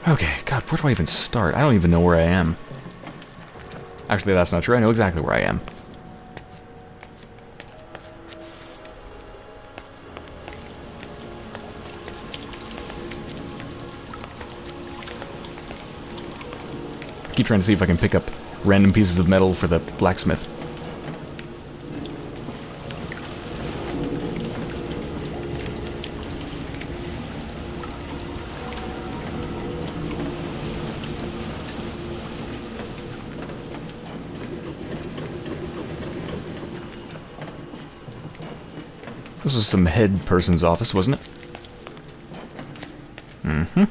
Okay, God, where do I even start? I don't even know where I am. Actually, that's not true. I know exactly where I am. I keep trying to see if I can pick up random pieces of metal for the blacksmith. This was some head person's office, wasn't it? Mm-hmm.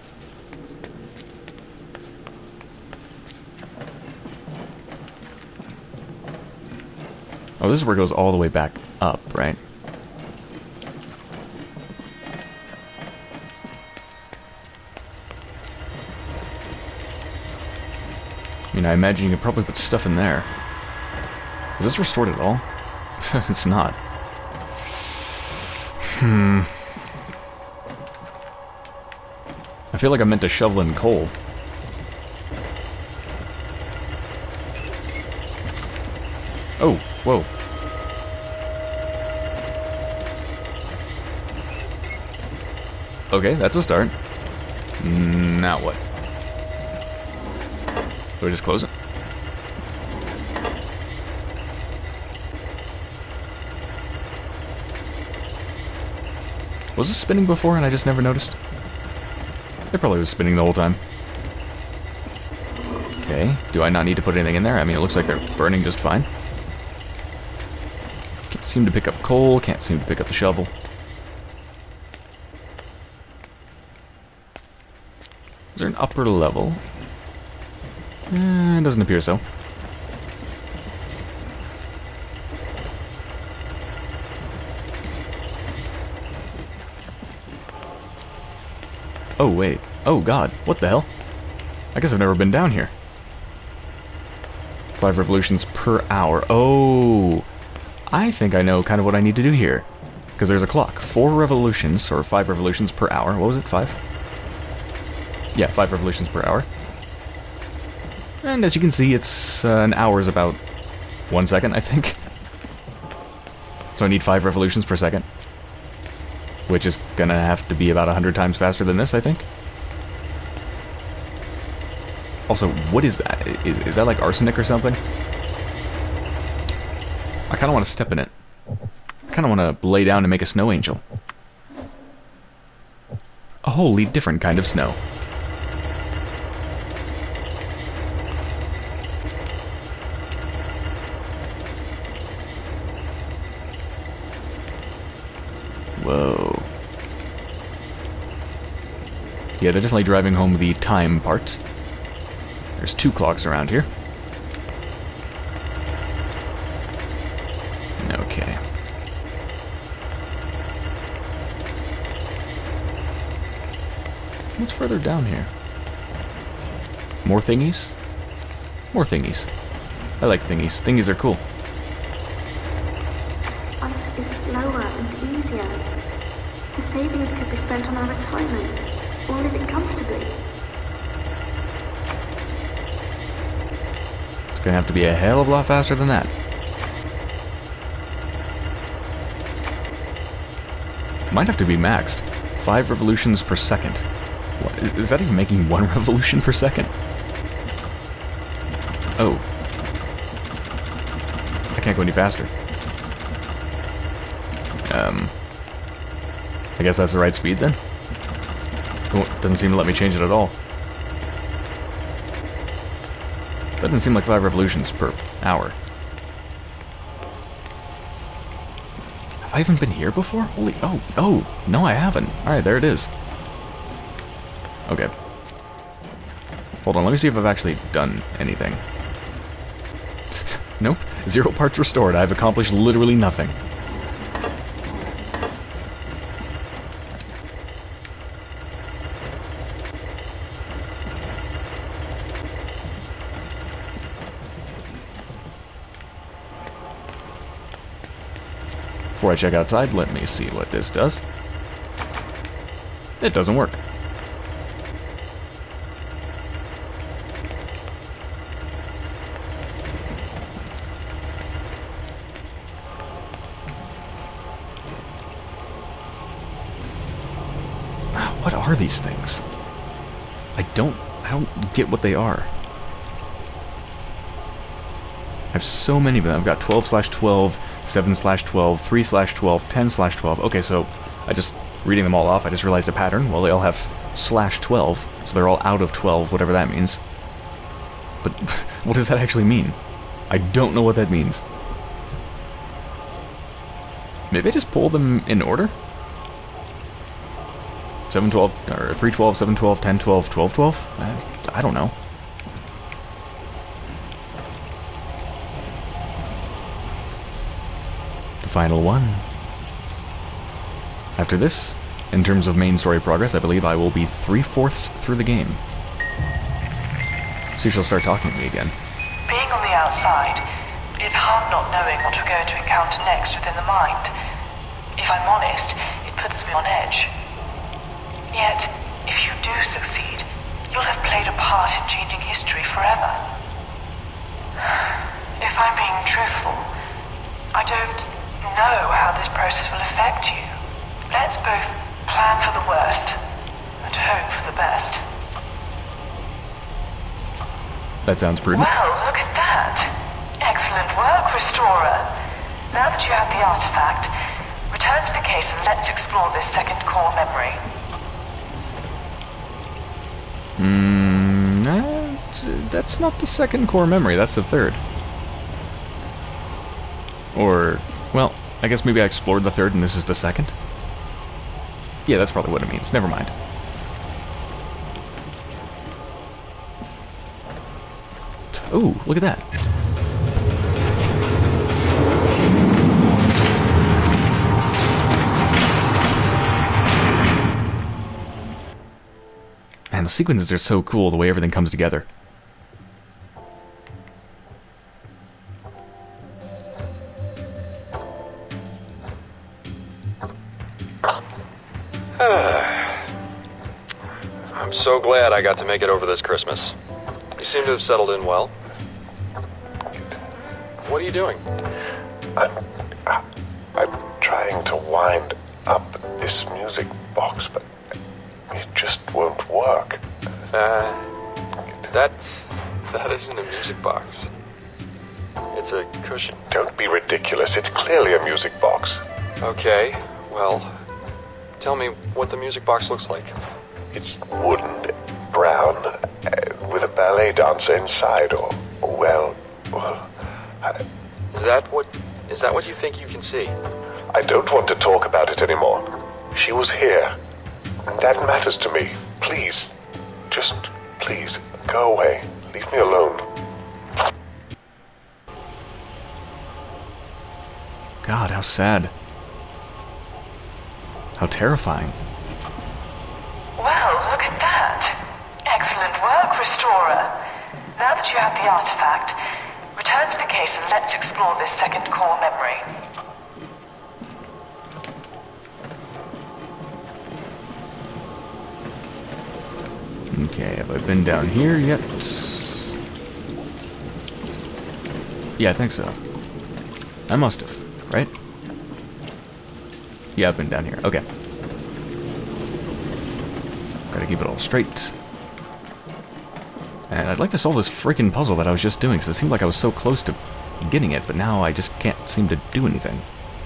Oh, this is where it goes all the way back up, right? I mean, I imagine you could probably put stuff in there. Is this restored at all? It's not. I feel like I meant to shovel in coal. Oh, whoa. Okay, that's a start. Now what? Do I just close it? Was this spinning before and I just never noticed? It probably was spinning the whole time. Okay, do I not need to put anything in there? I mean, it looks like they're burning just fine. Can't seem to pick up coal, can't seem to pick up the shovel. Is there an upper level? It doesn't appear so. Oh, wait. Oh, God. What the hell? I guess I've never been down here. 5 revolutions per hour. Oh! I think I know kind of what I need to do here. Because there's a clock. 4 revolutions, or 5 revolutions per hour. What was it? 5? Yeah, 5 revolutions per hour. And as you can see, it's an hour is about 1 second, I think. So I need 5 revolutions per second. Which is gonna have to be about 100 times faster than this, I think. Also, what is that? Is that like arsenic or something? I kind of want to step in it. I kind of want to lay down and make a snow angel. A wholly different kind of snow. Whoa. Yeah, they're definitely driving home the time part. There's 2 clocks around here. Okay. What's further down here? More thingies? More thingies. I like thingies. Thingies are cool. Life is slower and easier. The savings could be spent on our retirement, or living comfortably. It's gonna have to be a hell of a lot faster than that. Might have to be maxed. 5 revolutions per second. What, is that even making 1 revolution per second? Oh. I can't go any faster. I guess that's the right speed then? Oh, doesn't seem to let me change it at all. Doesn't seem like 5 revolutions per hour. Have I even been here before? Holy... Oh, no I haven't. Alright, there it is. Okay. Hold on, let me see if I've actually done anything. Nope. 0 parts restored. I've accomplished literally nothing. Before I check outside, let me see what this does. It doesn't work. What are these things? I don't get what they are. I have so many of them. I've got 12/12, 7/12, 3/12, 10/12. Okay, so I just, reading them all off, I just realized a pattern. Well, they all have /12, so they're all out of 12, whatever that means. But what does that actually mean? I don't know what that means. Maybe I just pull them in order? 7/12, or 3/12, 7/12, 10/12, 12/12? I don't know. The final one. After this, in terms of main story progress, I believe I will be 3/4 through the game. See if she'll start talking to me again. Being on the outside, it's hard not knowing what we're going to encounter next within the mind. If I'm honest, it puts me on edge. Yet, if you do succeed, you'll have played a part in changing history forever. If I'm being truthful, I don't know how this process will affect you. Let's both plan for the worst and hope for the best. That sounds prudent. Well, look at that. Excellent work, Restorer. Now that you have the artifact, return to the case and let's explore this second core memory. That's not the second core memory, that's the third. Or, well, I guess maybe I explored the third and this is the second? Yeah, that's probably what it means. Never mind. Ooh, look at that. Man, the sequences are so cool, the way everything comes together. I'm so glad I got to make it over this Christmas. You seem to have settled in well. What are you doing? I'm trying to wind up this music box, but it just won't work. That isn't a music box. It's a cushion. Don't be ridiculous. It's clearly a music box. Okay, well, tell me what the music box looks like. It's wooden, brown, with a ballet dancer inside, or well... Is that what you think you can see? I don't want to talk about it anymore. She was here, and that matters to me. Please, just please, go away. Leave me alone. God, how sad. How terrifying. Well, look at that. Excellent work, Restorer. Now that you have the artifact, return to the case and let's explore this second core memory. Okay, have I been down here yet? Yeah, I think so. I must have, right? Yeah, I've been down here. Okay. Gotta keep it all straight. And I'd like to solve this freaking puzzle that I was just doing, because it seemed like I was so close to getting it, but now I just can't seem to do anything.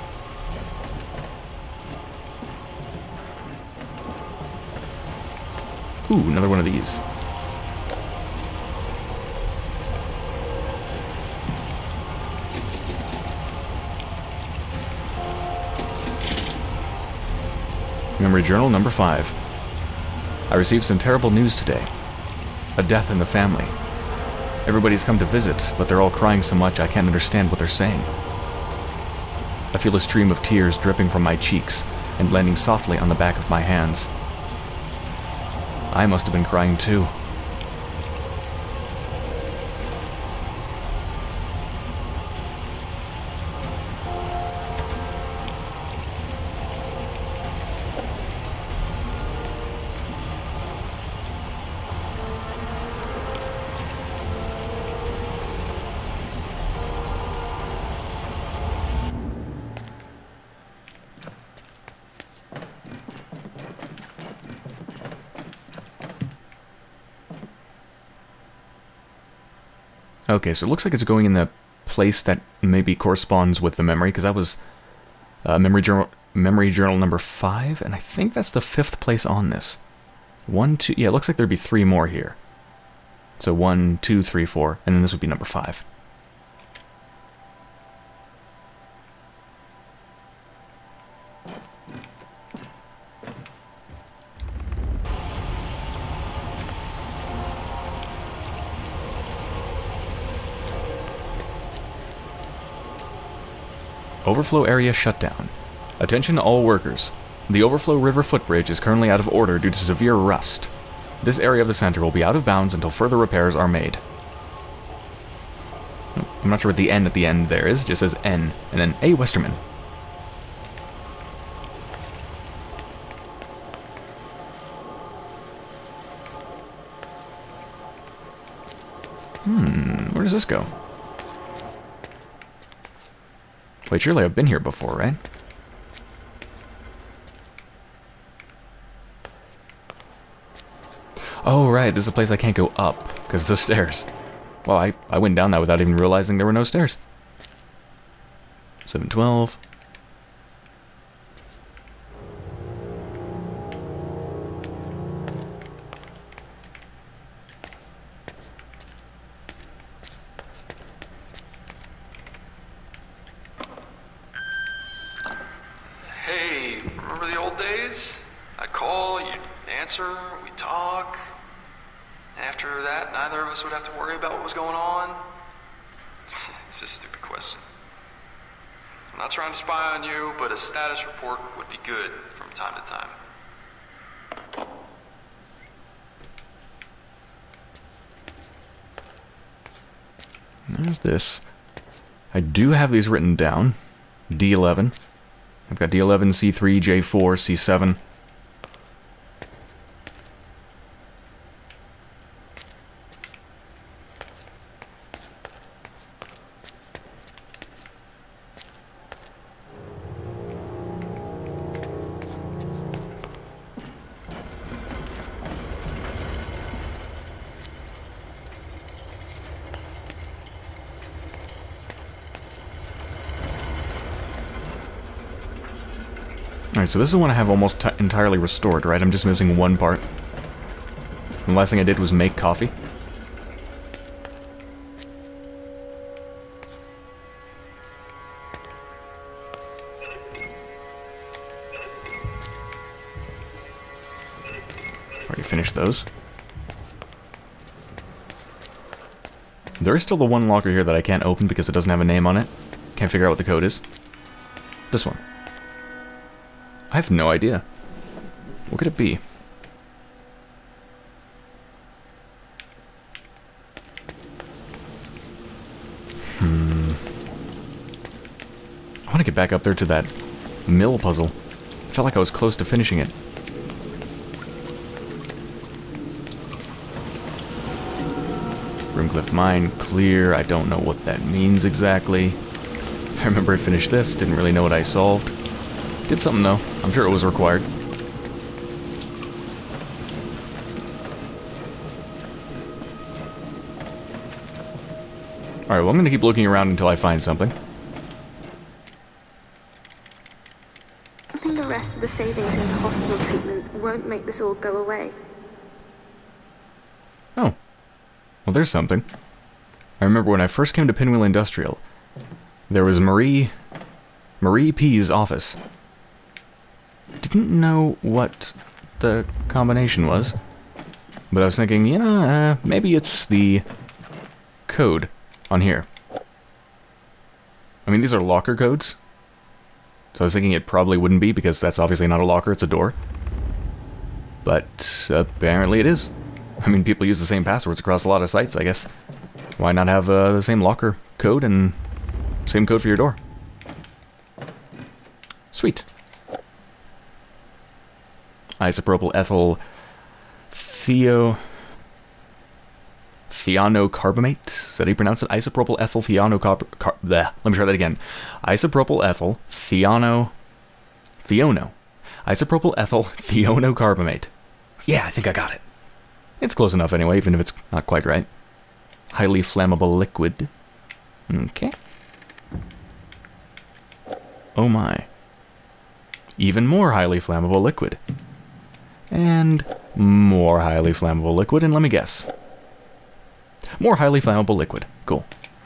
Ooh, another one of these. Memory journal number 5. I received some terrible news today. A death in the family. Everybody's come to visit, but they're all crying so much I can't understand what they're saying. I feel a stream of tears dripping from my cheeks and landing softly on the back of my hands. I must have been crying too. Okay, so it looks like it's going in the place that maybe corresponds with the memory, because that was memory journal number 5, and I think that's the 5th place on this. 1, 2, yeah, it looks like there'd be 3 more here. So 1, 2, 3, 4, and then this would be number 5. Overflow area shut down. Attention all workers. The Overflow River footbridge is currently out of order due to severe rust. This area of the center will be out of bounds until further repairs are made. I'm not sure what the N at the end there is. It just says N, and then A. Westerman. Where does this go? Wait, surely I've been here before, right? Oh, right, this is a place I can't go up, because the stairs. Well, I went down that without even realizing there were no stairs. 712. Hey, remember the old days? I'd call, you'd answer, we'd talk. After that, neither of us would have to worry about what was going on. It's a stupid question. I'm not trying to spy on you, but a status report would be good from time to time. There's this. I do have these written down. D11. I've got D11, C3, J4, C7. Alright, so this is one I have almost entirely restored, right? I'm just missing one part. The last thing I did was make coffee. Already finished those. There is still the one locker here that I can't open because it doesn't have a name on it. Can't figure out what the code is. This one. I have no idea. What could it be? I want to get back up there to that mill puzzle. I felt like I was close to finishing it. Broomcliff Mine, clear. I don't know what that means exactly. I remember I finished this, didn't really know what I solved. Did something though. I'm sure it was required. Alright, well I'm gonna keep looking around until I find something. I think the rest of the savings in the hospital treatments won't make this all go away. Oh. Well, there's something. I remember when I first came to Pinwheel Industrial, there was Marie P's office. Didn't know what the combination was, but I was thinking, you know, maybe it's the code on here. I mean, these are locker codes, so I was thinking it probably wouldn't be, because that's obviously not a locker, it's a door. But apparently it is. I mean, people use the same passwords across a lot of sites, I guess. Why not have the same locker code and same code for your door? Sweet. Isopropyl ethyl thianocarbamate? Is that how you pronounce it? Isopropyl ethyl let me try that again. Isopropyl ethyl theono. Isopropyl ethyl thianocarbamate. Yeah, I think I got it. It's close enough anyway, even if it's not quite right. highly flammable liquid. Okay. Oh my. Even more highly flammable liquid. And more highly flammable liquid, and let me guess. More highly flammable liquid. Cool.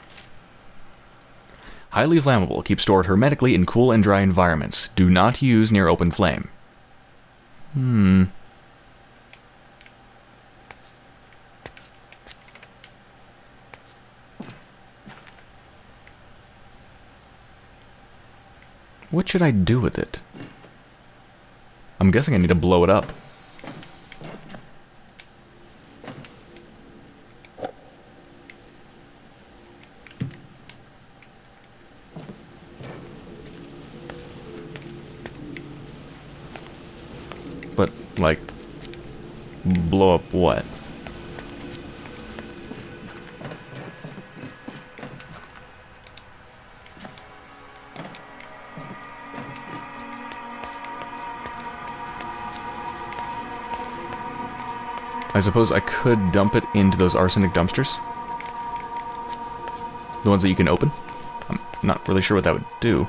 Highly flammable. Keep stored hermetically in cool and dry environments. Do not use near open flame. What should I do with it? I'm guessing I need to blow it up. But, like, blow up what? I suppose I could dump it into those arsenic dumpsters. The ones that you can open. I'm not really sure what that would do.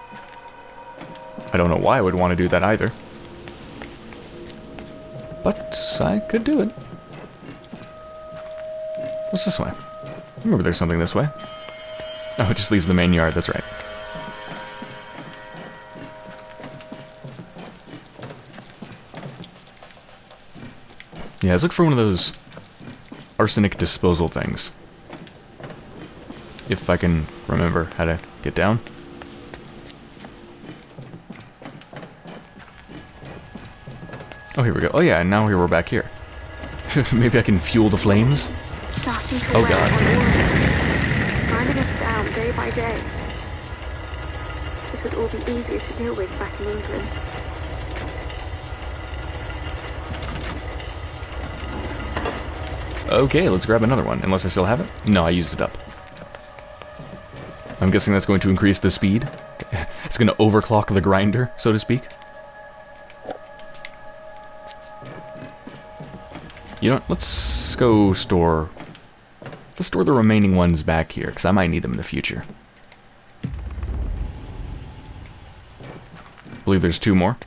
I don't know why I would want to do that either. But I could do it. What's this way? I remember there's something this way. Oh, it just leads to the main yard, that's right. Yeah, let's look for one of those arsenic disposal things. If I can remember how to get down. Oh, here we go. Oh yeah, and now we're back here. Maybe I can fuel the flames? Starting to Oh wear god. on all of us, grinding us down day by day. This would all be easier to deal with back in England. Okay, let's grab another one, unless I still have it. No, I used it up. I'm guessing that's going to increase the speed. It's going to overclock the grinder, so to speak. You know what, let's go store... Let's store the remaining ones back here, because I might need them in the future. I believe there's 2 more.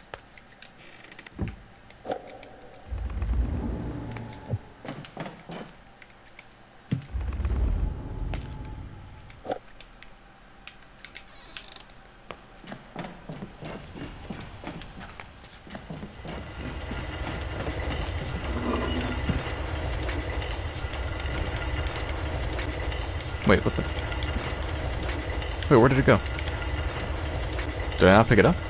Wait, what the... Wait, where did it go? Did I not pick it up?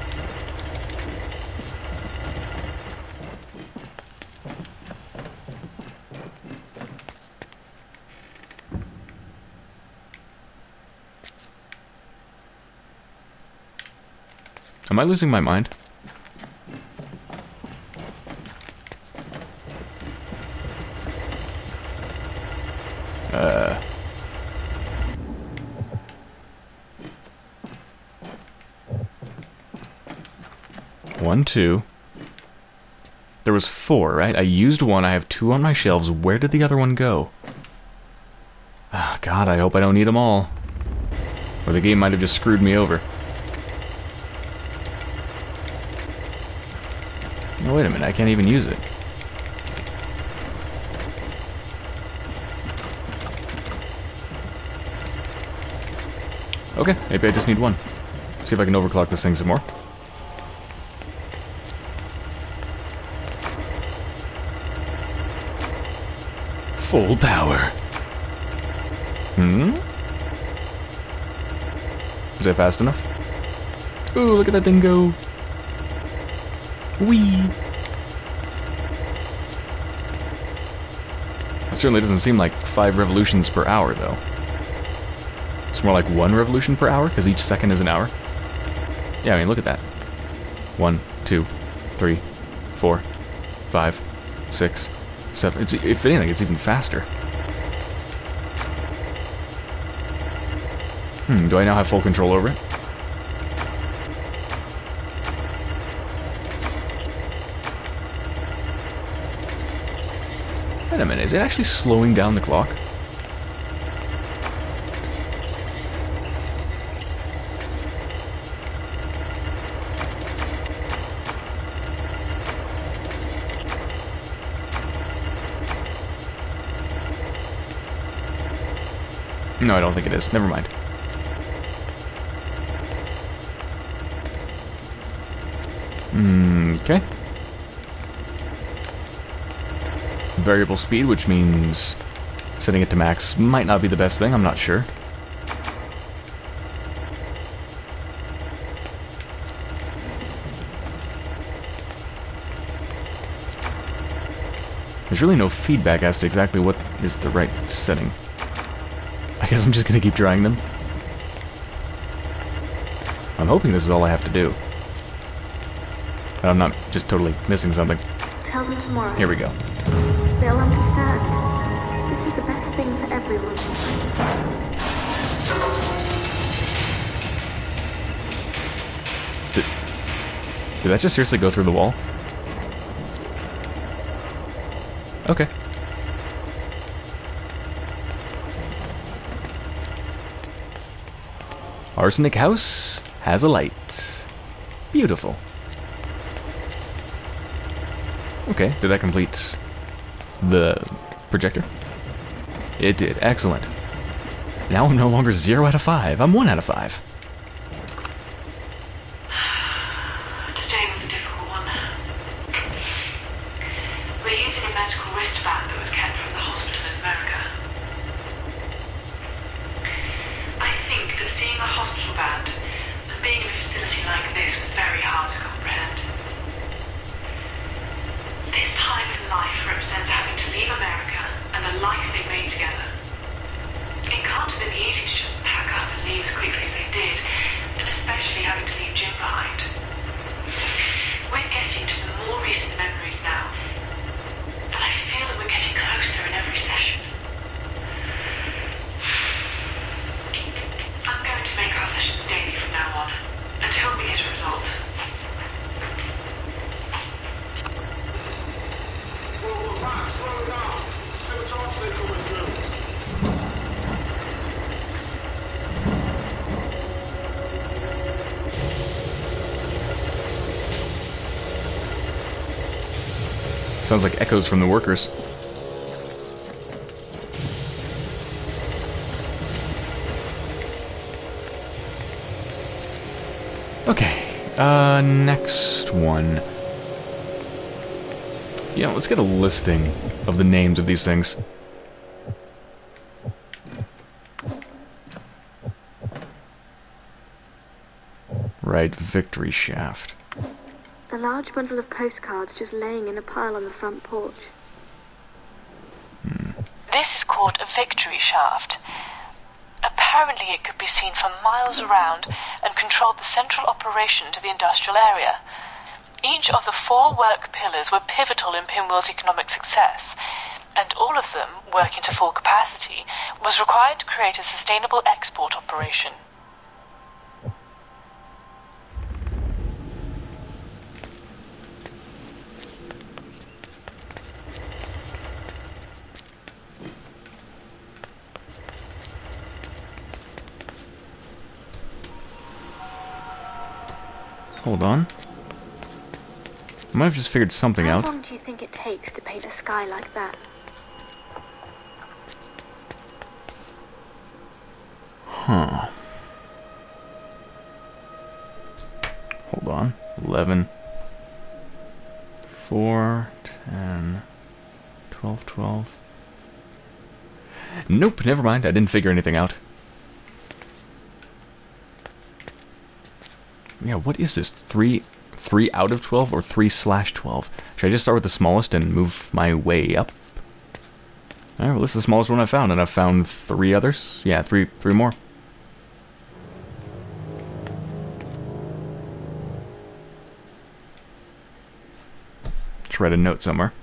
Am I losing my mind? 1, 2. There was 4, right? I used 1, I have 2 on my shelves. Where did the other one go? Ah, God, I hope I don't need them all. Or the game might have just screwed me over. No, wait a minute, I can't even use it. Okay, maybe I just need 1. See if I can overclock this thing some more. Full power. Is that fast enough? Ooh, look at that thing go. Whee! It certainly doesn't seem like 5 revolutions per hour, though. It's more like 1 revolution per hour, because each second is an hour. Yeah, I mean, look at that. 1, 2, 3, 4, 5, 6, 7. It's, if anything, it's even faster. Do I now have full control over it? Wait a minute, is it actually slowing down the clock? No, I don't think it is. Never mind. Okay. Variable speed, which means setting it to max might not be the best thing. I'm not sure. There's really no feedback as to exactly what is the right setting. I guess I'm just gonna keep trying them. I'm hoping this is all I have to do. And I'm not just totally missing something. Tell them tomorrow. Here we go. They'll understand. This is the best thing for everyone. Did that just seriously go through the wall? Okay. Arsenic House has a light. Beautiful. Okay, did that complete the projector? It did. Excellent. Now I'm no longer 0 out of 5. I'm 1 out of 5. Today was a difficult one. We're using a medical wristband that was kept from the hospital in America. I think that seeing a hospital band and being in a facility like this was very hard to comprehend. This time in life represents having to leave America and the life they made together. It can't have been easy to just pack up and leave as quickly as they did, and especially having to leave Jim behind. We're getting to the more recent memories now, and I feel that we're getting closer in every session. I'm going to make our sessions daily from now on, until we get a result. Slow down. Still translate coming through. Sounds like echoes from the workers. Okay, next one. Yeah, let's get a listing of the names of these things. Right, Victory Shaft. A large bundle of postcards just laying in a pile on the front porch. This is called a victory shaft. Apparently it could be seen for miles around and controlled the central operation to the industrial area. Each of the 4 work pillars were pivotal in Pinwheel's economic success, and all of them, working to full capacity, was required to create a sustainable export operation. Hold on. I might have just figured something out. How long do you think it takes to paint a sky like that? Huh. Hold on. 11, 4, 10, 12, 12. Nope, never mind. I didn't figure anything out. Yeah, what is this? 3 out of 12 or 3/12? Should I just start with the smallest and move my way up? Alright, well, this is the smallest one I found, and I've found 3 others. Yeah, three more. Let's write a note somewhere.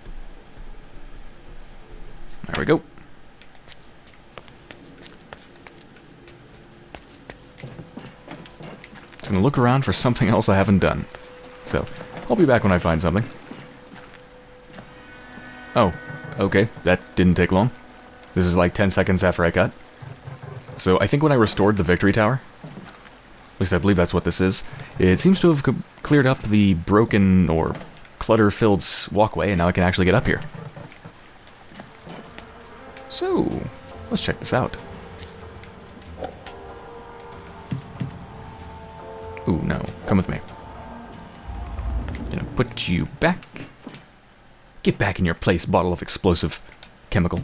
There we go. I'm gonna look around for something else I haven't done. So, I'll be back when I find something. Oh, Okay, that didn't take long. This is like 10 seconds after I cut. So I think when I restored the victory tower, at least I believe that's what this is, it seems to have cleared up the broken or clutter-filled walkway, and now I can actually get up here. So, let's check this out. Ooh, no. Come with me. Gonna put you back. Get back in your place, bottle of explosive chemical.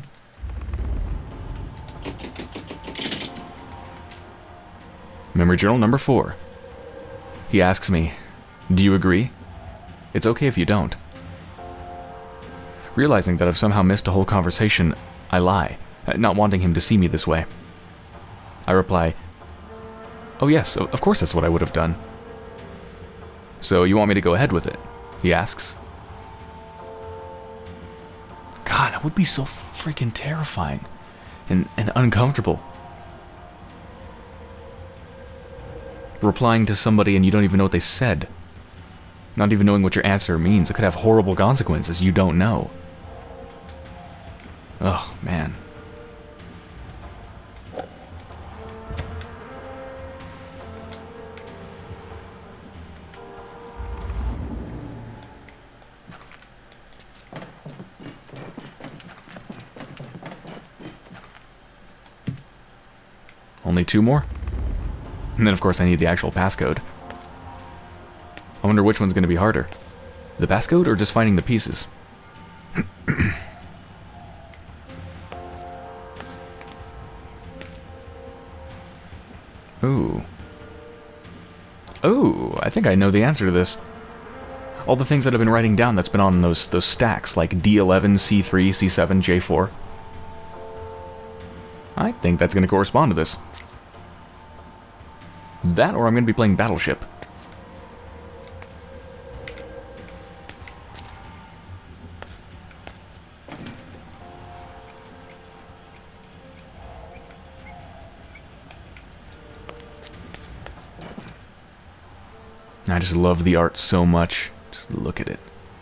Memory journal number 4. He asks me, "Do you agree?" It's okay if you don't. Realizing that I've somehow missed a whole conversation, I lie, not wanting him to see me this way. I reply, "Oh yes, of course that's what I would have done." "So you want me to go ahead with it?" he asks. God, that would be so freaking terrifying and uncomfortable. Replying to somebody and you don't even know what they said. Not even knowing what your answer means. It could have horrible consequences you don't know. Oh, man. Only 2 more? And then, of course, I need the actual passcode. I wonder which one's going to be harder. The passcode or just finding the pieces? Ooh. Ooh, I think I know the answer to this. All the things that I've been writing down that's been on those stacks, like D11, C3, C7, J4. I think that's going to correspond to this. That, or I'm going to be playing Battleship. I just love the art so much. Just look at it.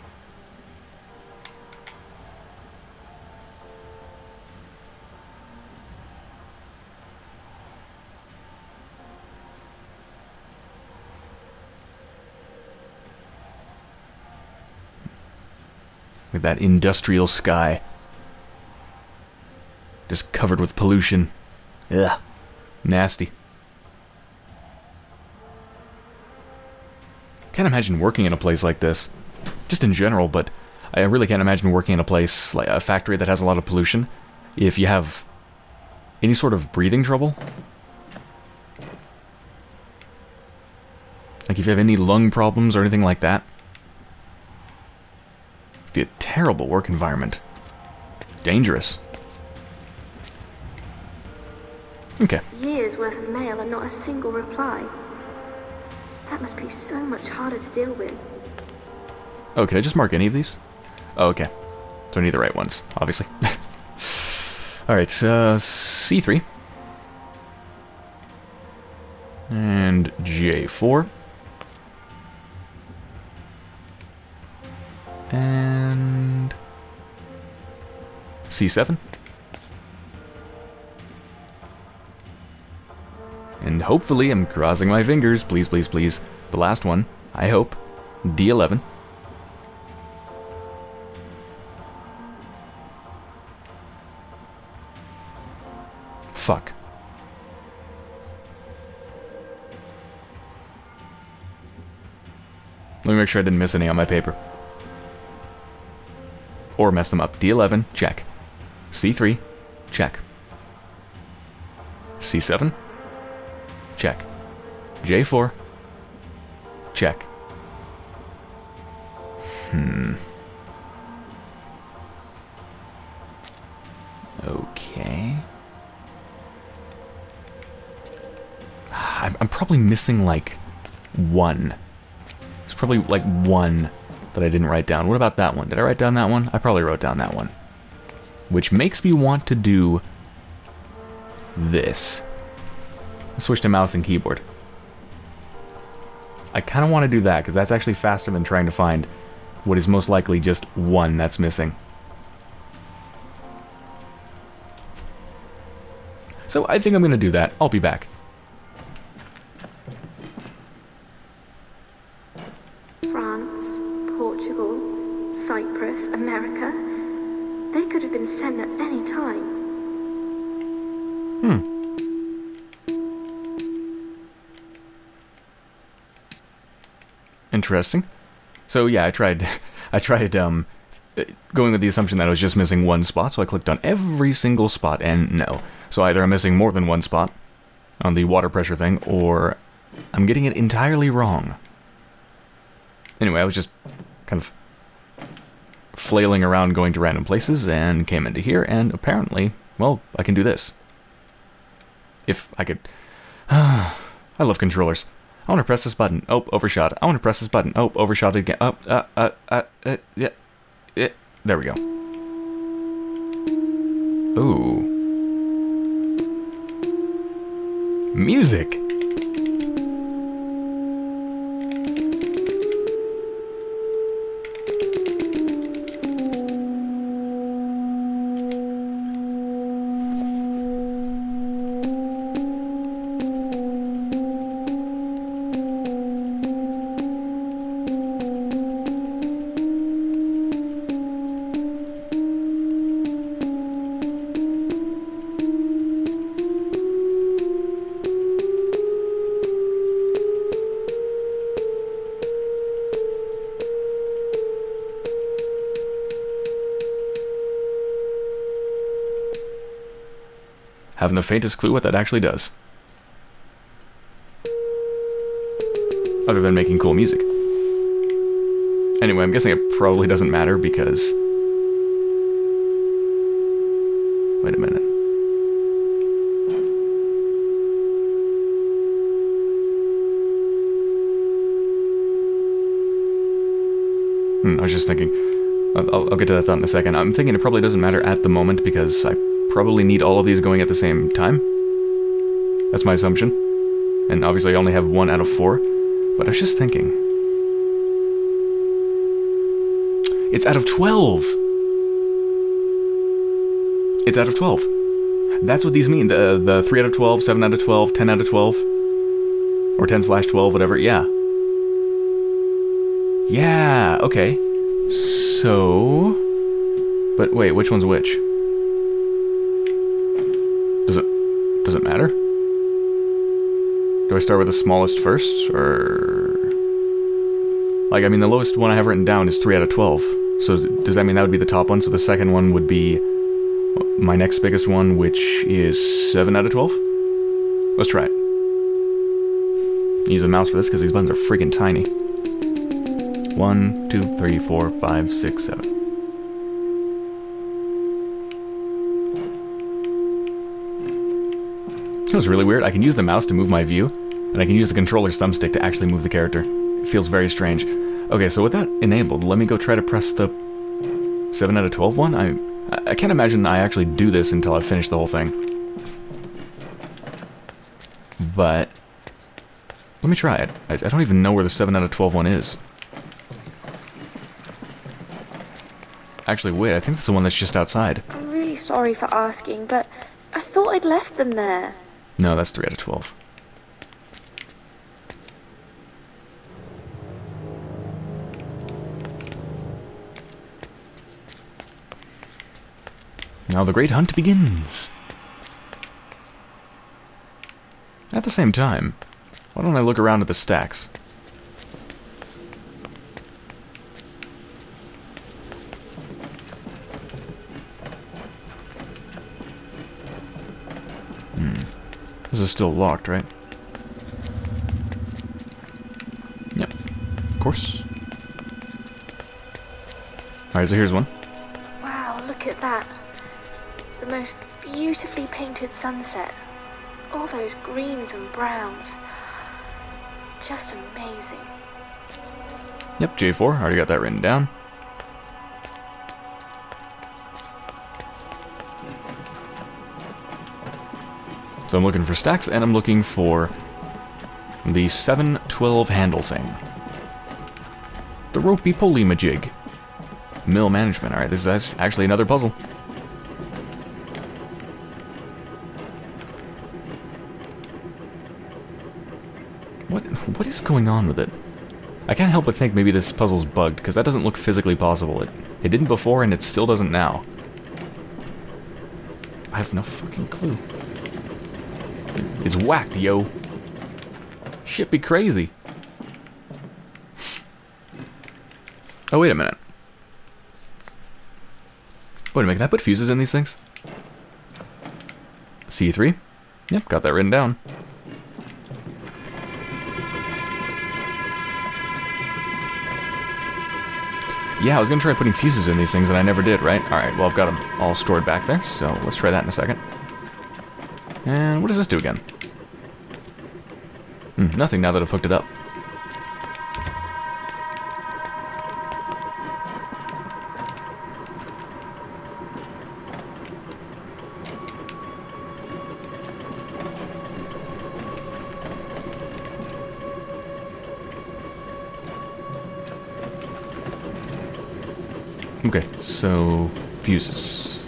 With that industrial sky. Just covered with pollution. Ugh. Nasty. Can't imagine working in a place like this. Just in general, but I really can't imagine working in a place, like a factory that has a lot of pollution. If you have any sort of breathing trouble. Like if you have any lung problems or anything like that. It'd be a terrible work environment. Dangerous. Okay. Years worth of mail and not a single reply. That must be so much harder to deal with. Oh, can I just mark any of these? Oh, okay. So I need the right ones, obviously. Alright, C3. And J4. And C7. And hopefully, I'm crossing my fingers, please, please, please. The last one, I hope. D11. Fuck. Let me make sure I didn't miss any on my paper. Or mess them up. D11, check. C3, check. C7, check. J4, check. Okay. I'm probably missing like 1. There's probably like 1 that I didn't write down. What about that one? Did I write down that one? I probably wrote down that one. Which makes me want to do this. Switch to mouse and keyboard. I kind of want to do that, because that's actually faster than trying to find what is most likely just 1 that's missing. So I think I'm going to do that. I'll be back. France, Portugal, Cyprus, America. They could have been sent at any time. Interesting. So yeah, I tried going with the assumption that I was just missing one spot, so I clicked on every single spot, and no. So either I'm missing more than one spot on the water pressure thing, or I'm getting it entirely wrong. Anyway, I was just kind of flailing around going to random places, and came into here, and apparently, well, I can do this. If I could... I love controllers. I want to press this button. Oh, overshot. I want to press this button. Oh, overshot again. Oh, yeah. There we go. Ooh. Music. Haven't the faintest clue what that actually does. Other than making cool music. Anyway, I'm guessing it probably doesn't matter because... Wait a minute. I was just thinking... I'll get to that thought in a second. I'm thinking it probably doesn't matter at the moment because I probably need all of these going at the same time. That's my assumption. And obviously I only have 1 out of 4. But I was just thinking. It's out of 12! It's out of 12. That's what these mean. The 3 out of 12, 7 out of 12, 10 out of 12. Or 10/12, whatever. Yeah. Yeah, okay. So... But wait, which one's which? Does it matter? Do I start with the smallest first, or... Like, I mean, the lowest one I have written down is 3 out of 12. So does that mean that would be the top one? So the second one would be my next biggest one, which is 7 out of 12? Let's try it. Use a mouse for this because these buttons are freaking tiny. 1, 2, 3, 4, 5, 6, 7. It was really weird. I can use the mouse to move my view, and I can use the controller's thumbstick to actually move the character. It feels very strange. Okay, so with that enabled, let me go try to press the 7 out of 12 one. I can't imagine I actually do this until I finish the whole thing. But let me try it. I don't even know where the 7 out of 12 one is. Actually, wait, I think that's the one that's just outside. I'm really sorry for asking, but I thought I'd left them there. No, that's 3 out of 12. Now the great hunt begins. At the same time, why don't I look around at the stacks? This is still locked, right? Yep. Of course. Alright, so here's one. Wow, look at that. The most beautifully painted sunset. All those greens and browns. Just amazing. Yep, J4. Already got that written down. So I'm looking for stacks, and I'm looking for the 7/12 handle thing. The ropey-poly majig. Mill management. Alright, this is actually another puzzle. What is going on with it? I can't help but think maybe this puzzle's bugged, because that doesn't look physically possible. It didn't before, and it still doesn't now. I have no fucking clue. It's whacked, yo. Shit be crazy. Oh, wait a minute. Wait a minute, can I put fuses in these things? C3? Yep, got that written down. Yeah, I was gonna try putting fuses in these things and I never did, right? Alright, well I've got them all stored back there, so let's try that in a second. And what does this do again? Nothing now that I've hooked it up. Okay, so fuses.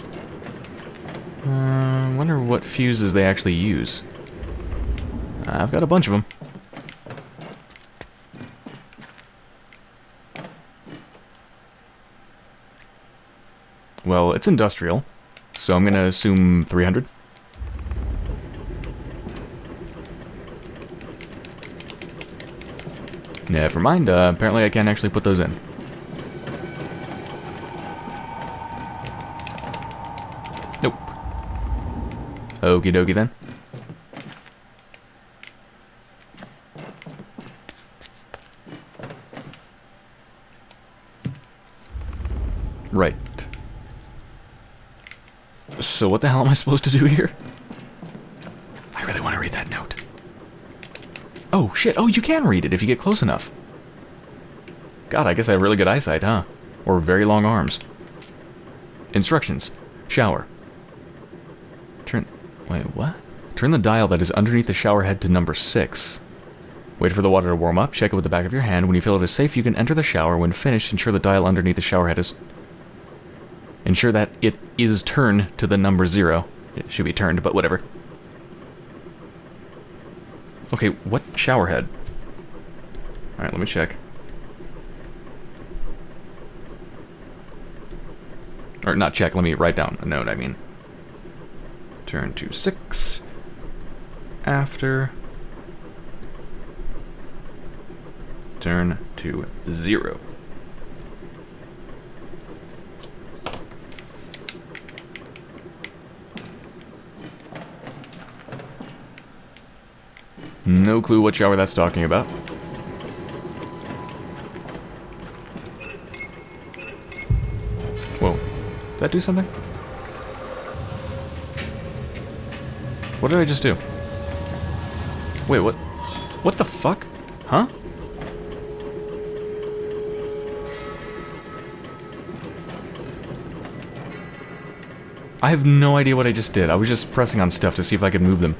Wonder what fuses they actually use. I've got a bunch of them. Well, it's industrial, so I'm gonna assume 300. Never mind, apparently I can't actually put those in. Nope. Okie dokie then. Right. So what the hell am I supposed to do here? I really want to read that note. Oh, shit. Oh, you can read it if you get close enough. God, I guess I have really good eyesight, huh? Or very long arms. Instructions. Shower. Wait, what? Turn the dial that is underneath the shower head to number 6. Wait for the water to warm up. Check it with the back of your hand. When you feel it is safe, you can enter the shower. When finished, ensure the dial underneath the shower head is... Ensure that it is turned to the number 0. It should be turned, but whatever. Okay, what shower head? Alright, let me check. Or not check, let me write down a note, I mean. Turn to 6. After. Turn to 0. No clue what shower that's talking about. Whoa. Did that do something? What did I just do? Wait, what? What the fuck? Huh? I have no idea what I just did. I was just pressing on stuff to see if I could move them.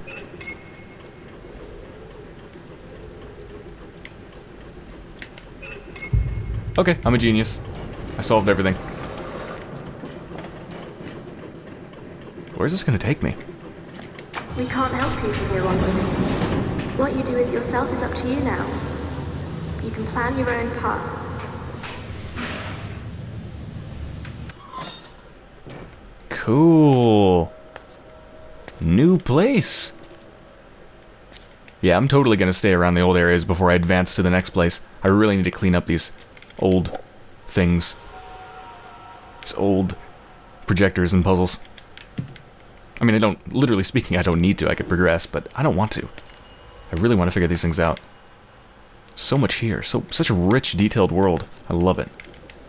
Okay, I'm a genius. I solved everything. Where's this gonna take me? We can't help you from here onward. What you do with yourself is up to you now. You can plan your own path. Cool. New place. Yeah, I'm totally gonna stay around the old areas before I advance to the next place. I really need to clean up these old things. These old projectors and puzzles. I mean, literally speaking, I don't need to. I could progress, but I don't want to. I really want to figure these things out. So much here. Such a rich, detailed world. I love it.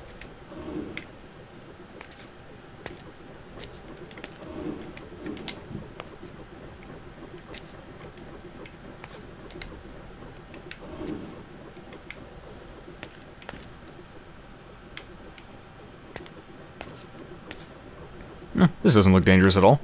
This doesn't look dangerous at all.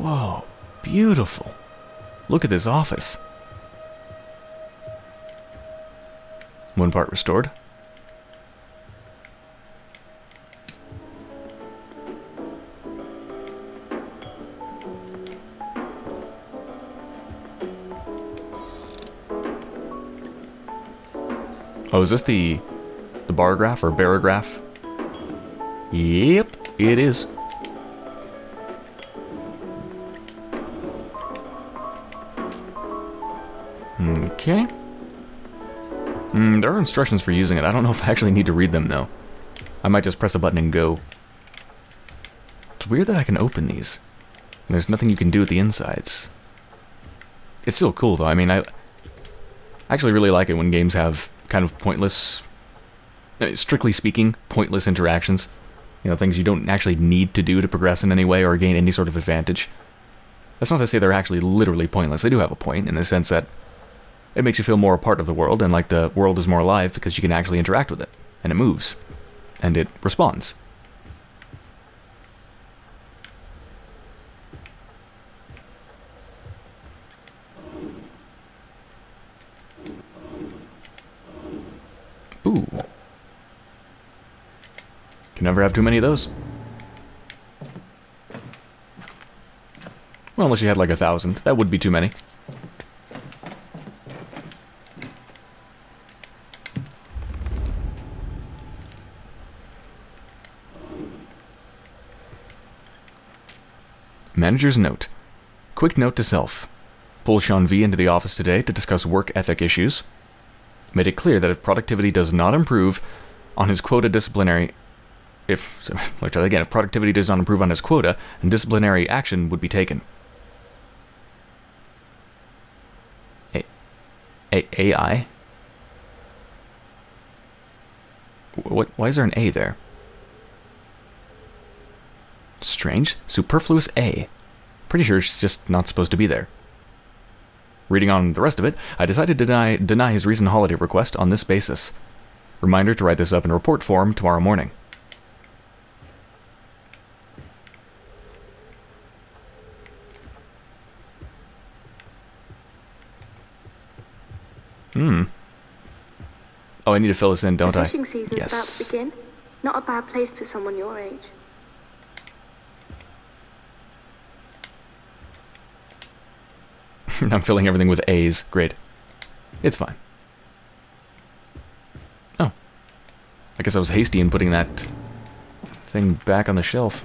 Whoa, beautiful. Look at this office. One part restored. Oh, is this the barograph or barograph? Yep, it is. Okay. There are instructions for using it. I don't know if I actually need to read them, though. I might just press a button and go. It's weird that I can open these. And there's nothing you can do with the insides. It's still cool, though. I mean, I actually really like it when games have kind of pointless, strictly speaking, pointless interactions. You know, things you don't actually need to do to progress in any way or gain any sort of advantage. That's not to say they're actually literally pointless. They do have a point in the sense that it makes you feel more a part of the world, and like the world is more alive because you can actually interact with it, and it moves, and it responds. Ooh. Can never have too many of those. Well, unless you had like 1,000. That would be too many. Manager's note. Quick note to self. Pulled Sean V into the office today to discuss work ethic issues. Made it clear that if productivity does not improve on his quota disciplinary... If productivity does not improve on his quota, and disciplinary action would be taken. AI? What? Why is there an A there? Strange. Superfluous A. Pretty sure it's just not supposed to be there. Reading on the rest of it, I decided to deny his recent holiday request on this basis. Reminder to write this up in report form tomorrow morning. Oh, I need to fill this in, don't I? The fishing season's about to begin. Not a bad place for someone your age. I'm filling everything with A's. Great. It's fine. Oh. I guess I was hasty in putting that thing back on the shelf.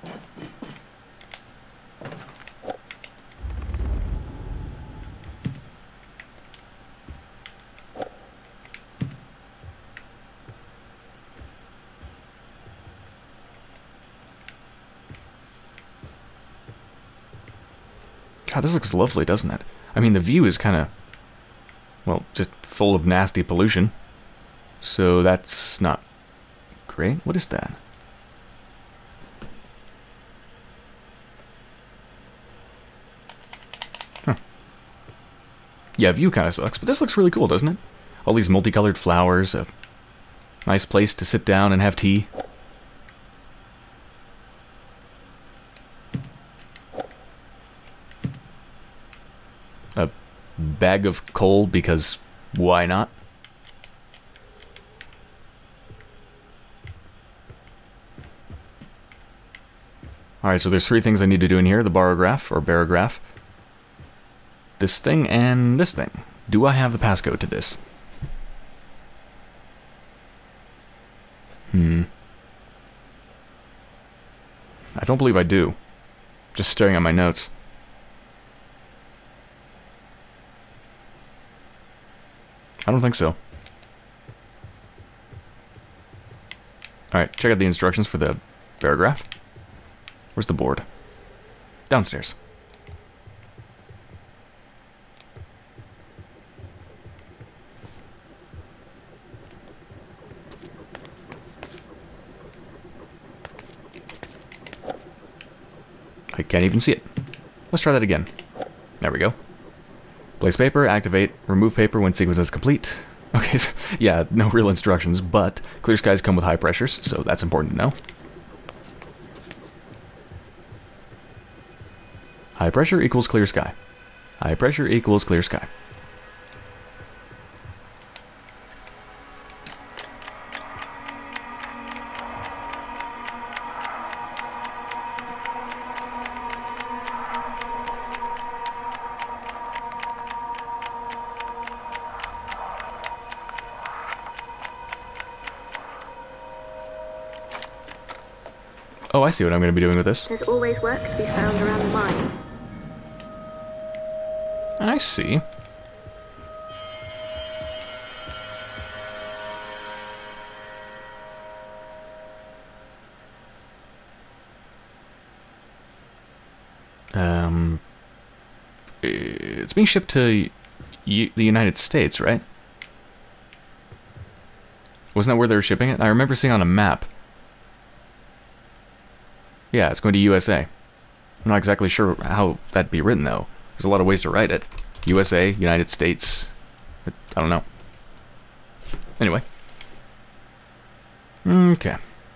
God, this looks lovely, doesn't it? I mean, the view is kind of, well, just full of nasty pollution. So that's not great. What is that? Huh. Yeah, view kind of sucks, but this looks really cool, doesn't it? All these multicolored flowers, a nice place to sit down and have tea. A bag of coal, because why not? Alright, so there's 3 things I need to do in here. The barograph, or barograph. This thing and this thing. Do I have the passcode to this? I don't believe I do. Just staring at my notes. I don't think so. Alright, check out the instructions for the barograph. Where's the board? Downstairs. I can't even see it. Let's try that again. There we go. Place paper, activate, remove paper when sequence is complete. Okay, so, yeah, no real instructions, but clear skies come with high pressures, so that's important to know. High pressure equals clear sky. High pressure equals clear sky. Oh, I see what I'm going to be doing with this. There's always work to be found around the mines. I see. It's being shipped to the United States, right? Wasn't that where they were shipping it? I remember seeing on a map. Yeah, it's going to USA. I'm not exactly sure how that'd be written, though. There's a lot of ways to write it. USA, United States. I don't know. Anyway. Okay.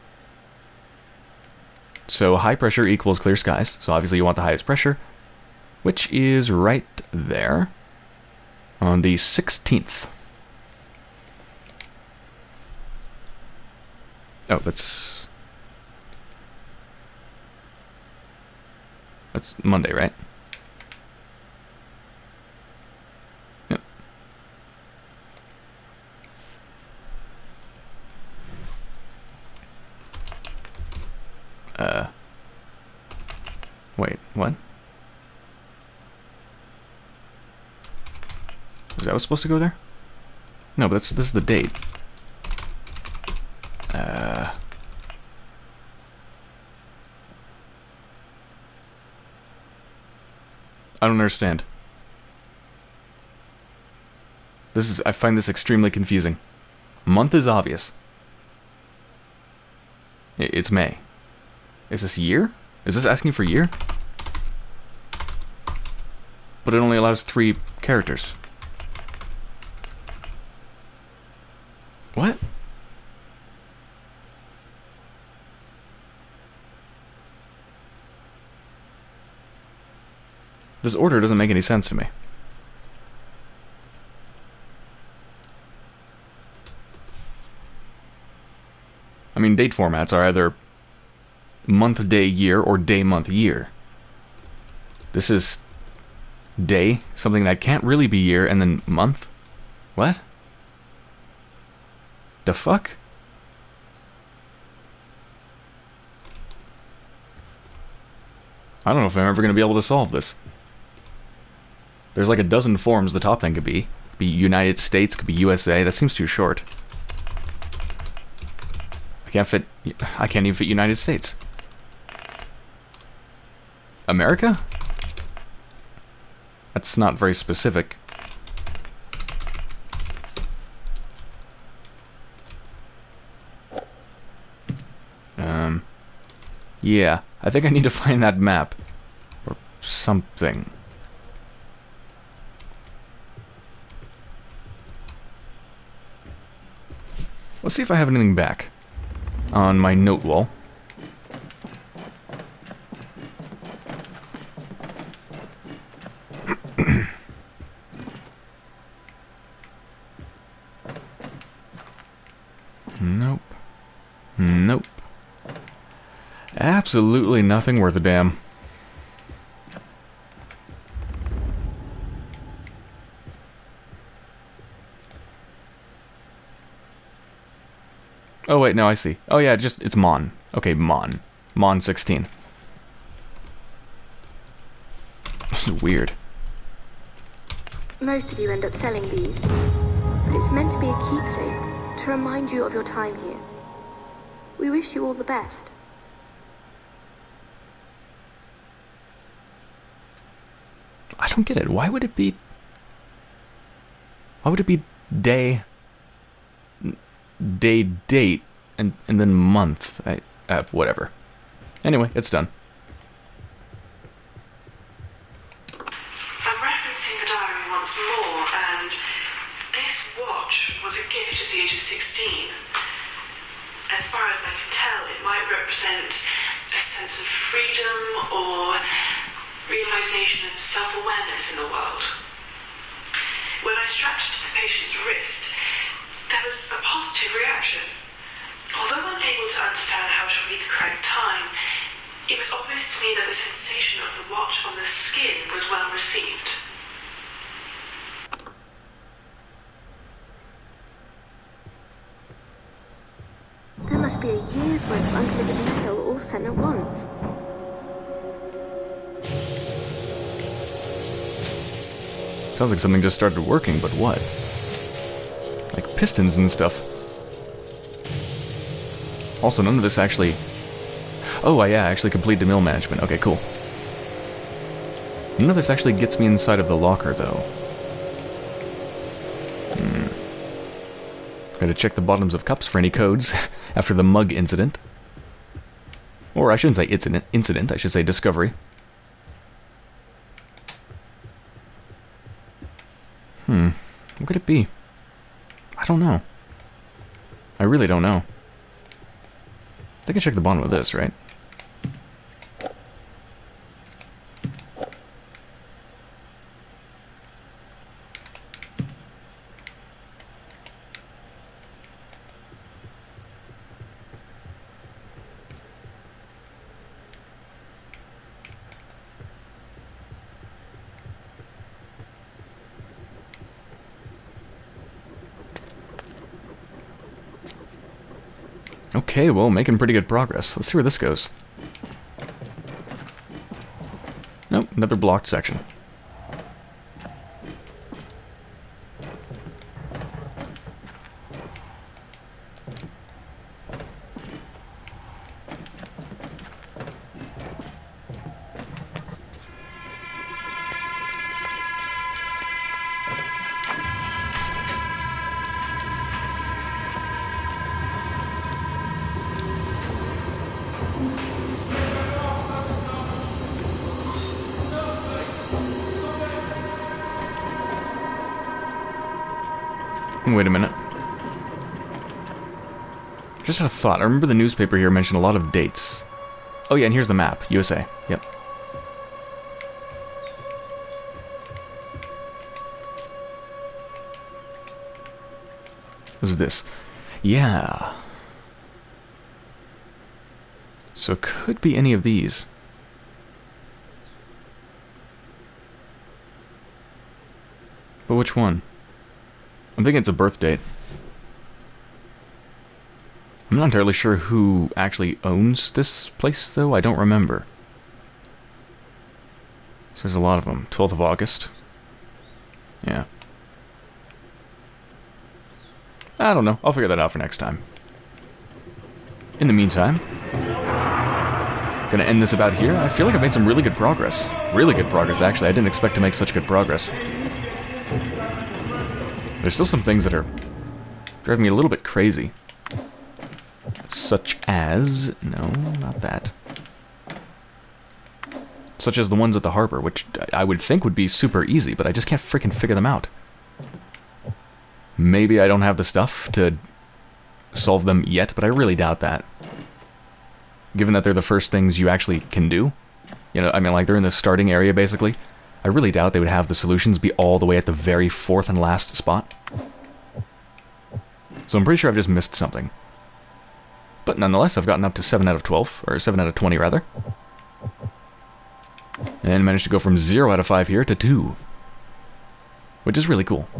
So high pressure equals clear skies. So obviously you want the highest pressure, which is right there on the 16th. Oh, that's Monday, right? Yep. Wait, what? Was that supposed to go there? No, but this is the date. I don't understand. I find this extremely confusing. Month is obvious. It's May. Is this year? Is this asking for year? But it only allows 3 characters. What? This order doesn't make any sense to me. I mean, date formats are either month, day, year, or day, month, year. This is day, something that can't really be year, and then month? What? The fuck? I don't know if I'm ever going to be able to solve this. There's like a dozen forms the top thing could be. Could be United States, could be USA. That seems too short. I can't even fit United States. America? That's not very specific. Yeah, I think I need to find that map. Or something. Let's see if I have anything back on my note wall. Nope. Nope. Absolutely nothing worth a damn. Oh wait, no, I see. Oh yeah, it's Mon. Okay, Mon. Mon 16. This is weird. Most of you end up selling these, but it's meant to be a keepsake to remind you of your time here. We wish you all the best. I don't get it. Why would it be day, date, and then month? Whatever. Anyway, it's done. I'm referencing the diary once more, and this watch was a gift at the age of 16. As far as I can tell, it might represent a sense of freedom or realization of self-awareness in the world. When I strapped it to the patient's wrist, there was a positive reaction. Although unable to understand how to read the correct time, it was obvious to me that the sensation of the watch on the skin was well received. There must be a year's worth of undelivered mail all sent at once. Sounds like something just started working, but what? Like pistons and stuff. Also, none of this actually... Oh, yeah, I actually completed mill management. Okay, cool. None of this actually gets me inside of the locker, though. Gotta check the bottoms of cups for any codes after the mug incident. Or I shouldn't say incident, I should say discovery. What could it be? I don't know. I really don't know. I think I checked the bottom of this, right? Okay, well, making pretty good progress. Let's see where this goes. Nope, another blocked section. Wait a minute. Just had a thought. I remember the newspaper here mentioned a lot of dates. Oh yeah, and here's the map. USA. Yep. What's this? Yeah. So it could be any of these. But which one? I'm thinking it's a birth date. I'm not entirely sure who actually owns this place, though. I don't remember. So there's a lot of them. 12th of August. Yeah. I don't know. I'll figure that out for next time. In the meantime, gonna end this about here. I feel like I've made some really good progress. Really good progress, actually. I didn't expect to make such good progress. There's still some things that are driving me a little bit crazy. Such as... No, not that. Such as the ones at the harbor, which I would think would be super easy, but I just can't freaking figure them out. Maybe I don't have the stuff to solve them yet, but I really doubt that. Given that they're the first things you actually can do. You know, I mean, like, they're in the starting area, basically. I really doubt they would have the solutions be all the way at the very fourth and last spot. So I'm pretty sure I've just missed something. But nonetheless, I've gotten up to 7 out of 12, or 7 out of 20 rather. And managed to go from 0 out of 5 here to 2. Which is really cool.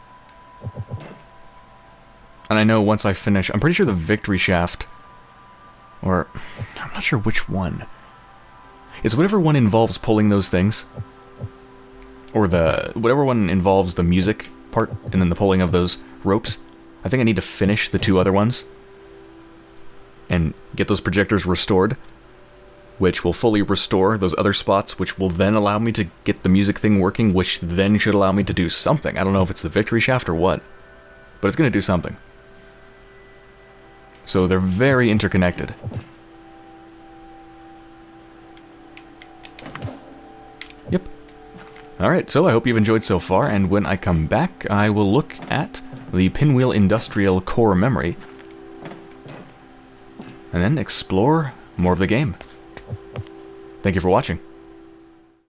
And I know once I finish, I'm pretty sure the victory shaft, or I'm not sure which one. It's whatever one involves pulling those things. Or whatever one involves the music part, and then the pulling of those ropes. I think I need to finish the 2 other ones. And get those projectors restored. Which will fully restore those other spots, which will then allow me to get the music thing working, which then should allow me to do something. I don't know if it's the victory shaft or what. But it's going to do something. So they're very interconnected. Yep. Alright, so I hope you've enjoyed so far, and when I come back, I will look at the Pinwheel Industrial Core Memory, and then explore more of the game. Thank you for watching.